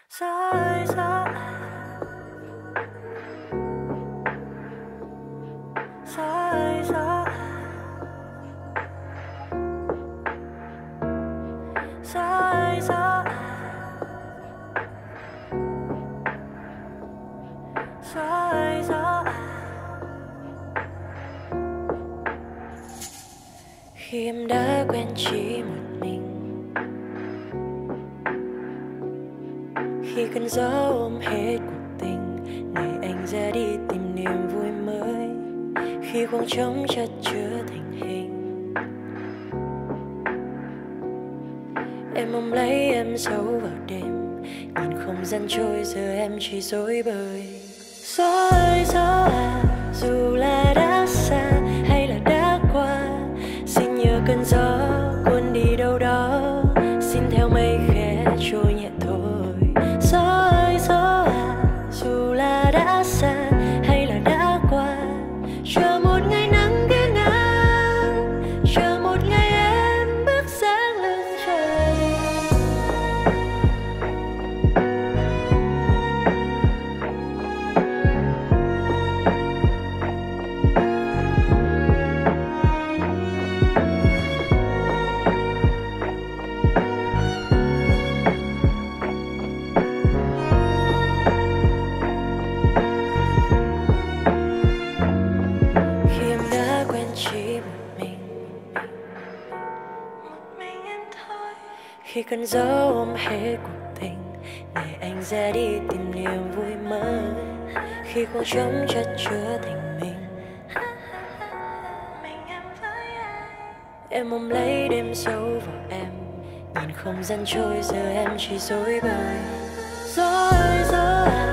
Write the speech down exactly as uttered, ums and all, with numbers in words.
Gió ơi gió à, gió ơi gió à, gió ơi gió à, gió ơi gió à. Khi em đã quen chỉ một mình, khi cơn gió ôm hết cuộc tình này anh ra đi tìm niềm vui mới, khi khoảng trống chất chứa thành hình em ôm lấy em giấu vào đêm, nhìn không gian trôi giờ em chỉ dối bời. Gió ơi gió à, dù là đã xa hay là đã qua, xin nhờ cơn gió cuốn đi đâu đó, xin theo mây khẽ trôi nhẹ thôi. Gió ơi gió à, dù là đã xa hay là đã qua, chờ một ngày nắng ghé ngang, chờ một ngày em bước sáng lưng trời. Khi em đã quen chỉ một mình, một mình em thôi. Khi cơn gió ôm hết cuộc tình này anh ra đi tìm niềm vui mới, khi khoảng trống chất chứa thành mình mình em với ai. Em ôm lấy đêm sâu vào em, nhìn không gian trôi giờ em chỉ dối bời. Gió ơi gió à,